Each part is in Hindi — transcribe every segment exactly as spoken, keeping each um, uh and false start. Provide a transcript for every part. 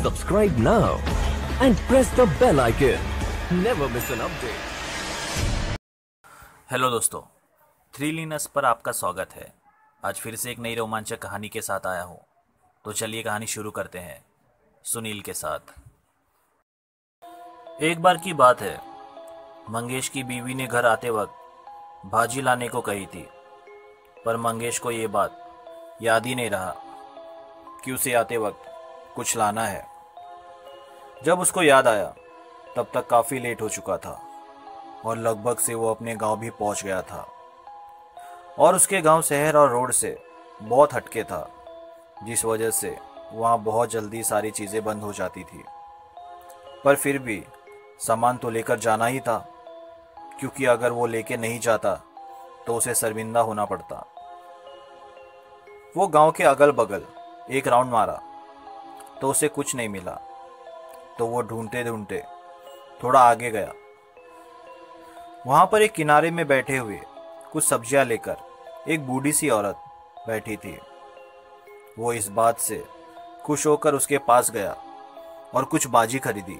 Subscribe now and press the bell icon. Never miss an update. Hello दोस्तों, थ्रिलिनस पर आपका स्वागत है। आज फिर से एक नई रोमांचक कहानी के साथ आया हूँ। तो चलिए कहानी शुरू करते हैं सुनील के साथ। एक बार की बात है, मंगेश की बीवी ने घर आते वक्त भाजी लाने को कही थी, पर मंगेश को ये बात याद ही नहीं रहा कि उसे आते वक्त कुछ लाना है। जब उसको याद आया तब तक काफ़ी लेट हो चुका था और लगभग से वो अपने गांव भी पहुंच गया था। और उसके गांव शहर और रोड से बहुत हटके था, जिस वजह से वहां बहुत जल्दी सारी चीज़ें बंद हो जाती थी। पर फिर भी सामान तो लेकर जाना ही था, क्योंकि अगर वो लेके नहीं जाता तो उसे शर्मिंदा होना पड़ता। वो गांव के अगल बगल एक राउंड मारा तो उसे कुछ नहीं मिला, तो वो ढूंढते ढूंढते थोड़ा आगे गया। वहां पर एक किनारे में बैठे हुए कुछ सब्जियां लेकर एक बूढ़ी सी औरत बैठी थी। वो इस बात से खुश होकर उसके पास गया और कुछ भाजी खरीदी।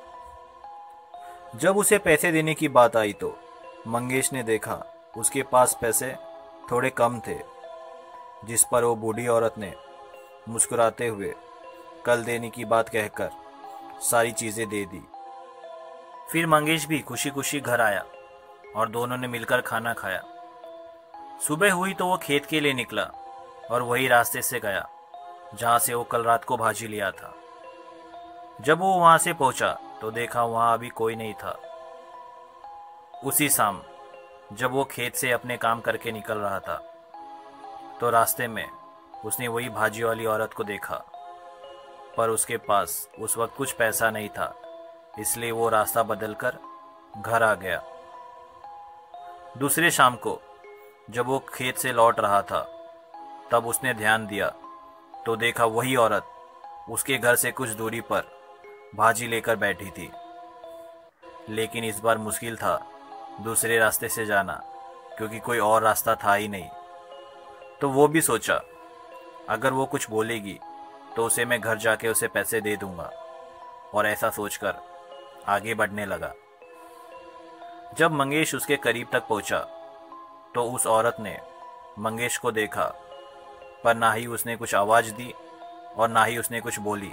जब उसे पैसे देने की बात आई तो मंगेश ने देखा उसके पास पैसे थोड़े कम थे, जिस पर वो बूढ़ी औरत ने मुस्कुराते हुए कल देने की बात कहकर सारी चीजें दे दी। फिर मंगेश भी खुशी खुशी घर आया और दोनों ने मिलकर खाना खाया। सुबह हुई तो वो खेत के लिए निकला और वही रास्ते से गया जहां से वो कल रात को भाजी लिया था। जब वो वहां से पहुंचा तो देखा वहां अभी कोई नहीं था। उसी शाम जब वो खेत से अपने काम करके निकल रहा था तो रास्ते में उसने वही भाजी वाली औरत को देखा, पर उसके पास उस वक्त कुछ पैसा नहीं था, इसलिए वो रास्ता बदलकर घर आ गया। दूसरे शाम को जब वो खेत से लौट रहा था तब उसने ध्यान दिया तो देखा वही औरत उसके घर से कुछ दूरी पर भाजी लेकर बैठी थी। लेकिन इस बार मुश्किल था दूसरे रास्ते से जाना, क्योंकि कोई और रास्ता था ही नहीं। तो वो भी सोचा अगर वो कुछ बोलेगी तो उसे मैं घर जाके उसे पैसे दे दूंगा, और ऐसा सोचकर आगे बढ़ने लगा। जब मंगेश उसके करीब तक पहुंचा तो उस औरत ने मंगेश को देखा, पर ना ही उसने कुछ आवाज दी और ना ही उसने कुछ बोली।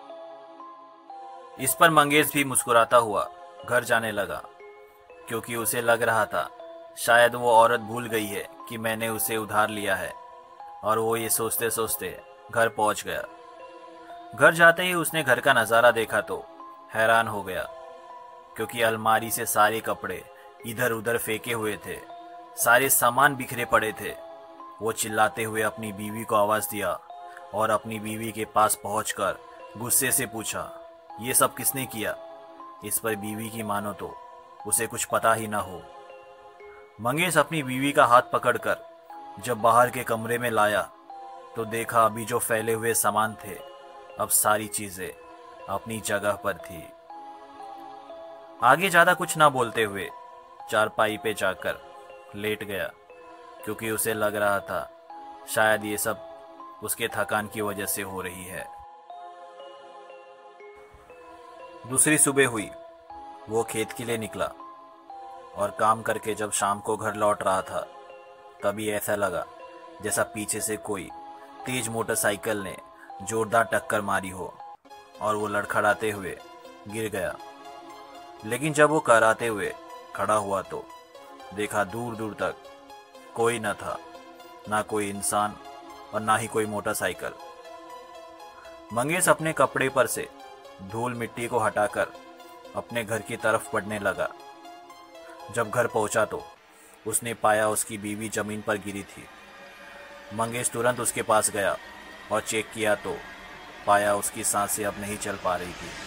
इस पर मंगेश भी मुस्कुराता हुआ घर जाने लगा, क्योंकि उसे लग रहा था शायद वो औरत भूल गई है कि मैंने उसे उधार लिया है। और वो ये सोचते सोचते घर पहुंच गया। घर जाते ही उसने घर का नज़ारा देखा तो हैरान हो गया, क्योंकि अलमारी से सारे कपड़े इधर उधर फेंके हुए थे, सारे सामान बिखरे पड़े थे। वो चिल्लाते हुए अपनी बीवी को आवाज़ दिया और अपनी बीवी के पास पहुंचकर गुस्से से पूछा, ये सब किसने किया? इस पर बीवी की मानो तो उसे कुछ पता ही ना हो। मंगेश अपनी बीवी का हाथ पकड़कर जब बाहर के कमरे में लाया तो देखा अभी जो फैले हुए सामान थे, अब सारी चीजें अपनी जगह पर थी। आगे ज्यादा कुछ ना बोलते हुए चारपाई पे जाकर लेट गया, क्योंकि उसे लग रहा था शायद ये सब उसके थकान की वजह से हो रही है। दूसरी सुबह हुई, वो खेत के लिए निकला और काम करके जब शाम को घर लौट रहा था तभी ऐसा लगा जैसा पीछे से कोई तेज मोटरसाइकिल ने जोरदार टक्कर मारी हो और वो लड़खड़ाते हुए गिर गया। लेकिन जब वो कराते हुए खड़ा हुआ तो देखा दूर दूर तक कोई न था, ना कोई इंसान और ना ही कोई मोटरसाइकिल। मंगेश अपने कपड़े पर से धूल मिट्टी को हटाकर अपने घर की तरफ बढ़ने लगा। जब घर पहुंचा तो उसने पाया उसकी बीवी जमीन पर गिरी थी। मंगेश तुरंत उसके पास गया और चेक किया तो पाया उसकी सांसें अब नहीं चल पा रही थी।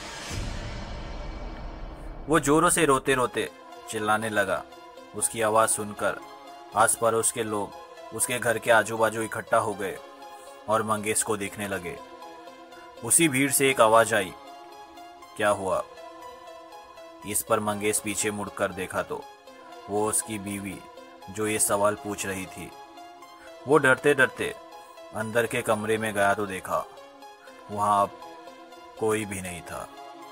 वो जोरों से रोते रोते चिल्लाने लगा। उसकी आवाज़ सुनकर आस पड़ोस के लोग उसके घर के आजू बाजू इकट्ठा हो गए और मंगेश को देखने लगे। उसी भीड़ से एक आवाज़ आई, क्या हुआ? इस पर मंगेश पीछे मुड़कर देखा तो वो उसकी बीवी जो ये सवाल पूछ रही थी। वो डरते डरते अंदर के कमरे में गया तो देखा वहां अब कोई भी नहीं था।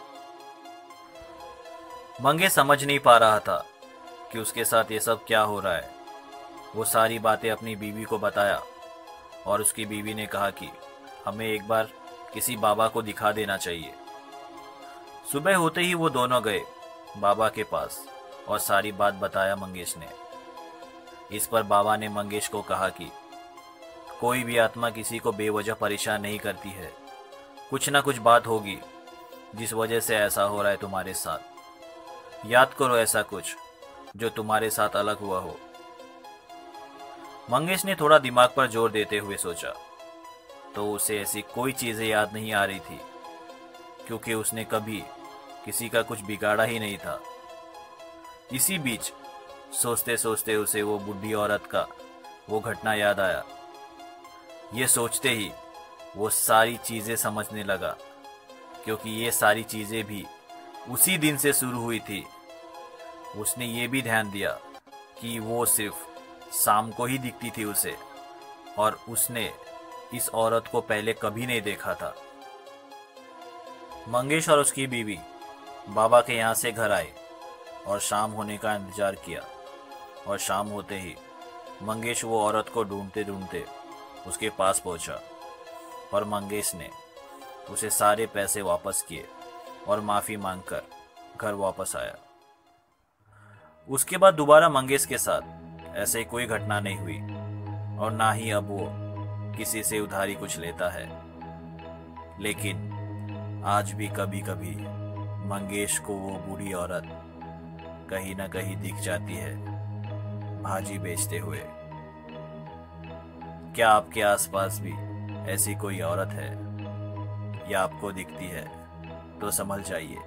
मंगेश समझ नहीं पा रहा था कि उसके साथ ये सब क्या हो रहा है। वो सारी बातें अपनी बीवी को बताया और उसकी बीवी ने कहा कि हमें एक बार किसी बाबा को दिखा देना चाहिए। सुबह होते ही वो दोनों गए बाबा के पास और सारी बात बताया मंगेश ने। इस पर बाबा ने मंगेश को कहा कि कोई भी आत्मा किसी को बेवजह परेशान नहीं करती है। कुछ ना कुछ बात होगी जिस वजह से ऐसा हो रहा है तुम्हारे साथ। याद करो ऐसा कुछ जो तुम्हारे साथ अलग हुआ हो। मंगेश ने थोड़ा दिमाग पर जोर देते हुए सोचा तो उसे ऐसी कोई चीजें याद नहीं आ रही थी, क्योंकि उसने कभी किसी का कुछ बिगाड़ा ही नहीं था। इसी बीच सोचते सोचते उसे वो बुढ़ी औरत का वो घटना याद आया। ये सोचते ही वो सारी चीजें समझने लगा, क्योंकि ये सारी चीजें भी उसी दिन से शुरू हुई थी। उसने ये भी ध्यान दिया कि वो सिर्फ शाम को ही दिखती थी उसे, और उसने इस औरत को पहले कभी नहीं देखा था। मंगेश और उसकी बीवी बाबा के यहाँ से घर आए और शाम होने का इंतजार किया। और शाम होते ही मंगेश वो औरत को ढूंढते ढूंढते उसके पास पहुंचा और मंगेश ने उसे सारे पैसे वापस किए और माफी मांगकर घर वापस आया। उसके बाद दोबारा मंगेश के साथ ऐसे कोई घटना नहीं हुई और ना ही अब वो किसी से उधारी कुछ लेता है। लेकिन आज भी कभी कभी मंगेश को वो बूढ़ी औरत कहीं ना कहीं दिख जाती है भाजी बेचते हुए। क्या आपके आसपास भी ऐसी कोई औरत है या आपको दिखती है तो संभल जाइए।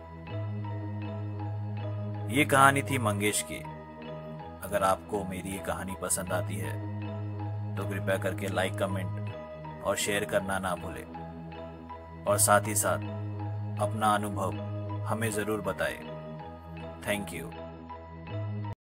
ये कहानी थी मंगेश की। अगर आपको मेरी ये कहानी पसंद आती है तो कृपया करके लाइक, कमेंट और शेयर करना ना भूलें, और साथ ही साथ अपना अनुभव हमें जरूर बताएं। Thank you.